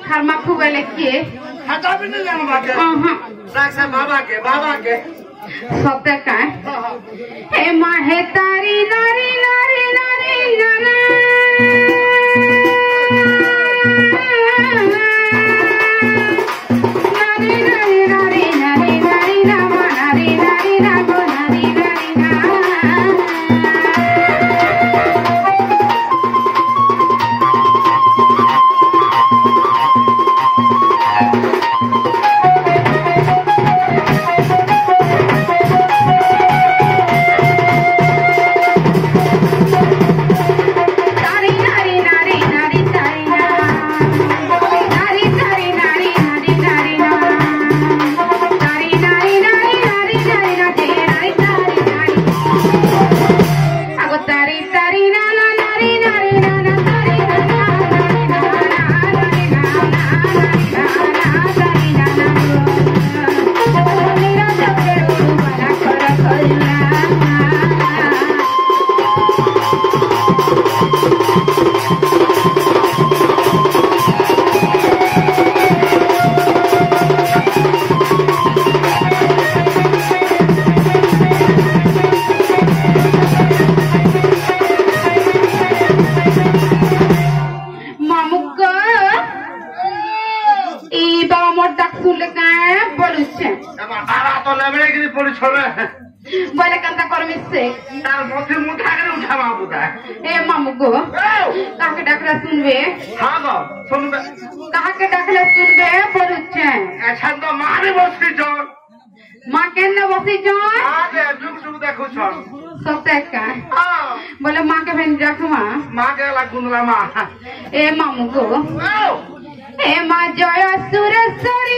खरमा खुबेले किए हटा भी नहीं जाना बाके हां बाबा के सत्य का हे माँ हे तारी नारी नारी नारी नाना नारी नारी नारी नारी नारी नामा नारी नारी नागो नारी नारी ना बोले कंता करमी से तार मोथे मुठा के उठावा बुदा ए मामू को काके डाकला सुनबे हां गो सुनबे काके डाकला सुनबे बोलुछे अच्छा तो मारे बसती जोन मां केने बसी जोन आगे जुग जुग देखो छोन सत्य का हां बोले मां के बहन रखवा मां के ला गुंदला मां ए मामू को ए मां जय सुरेश्वरी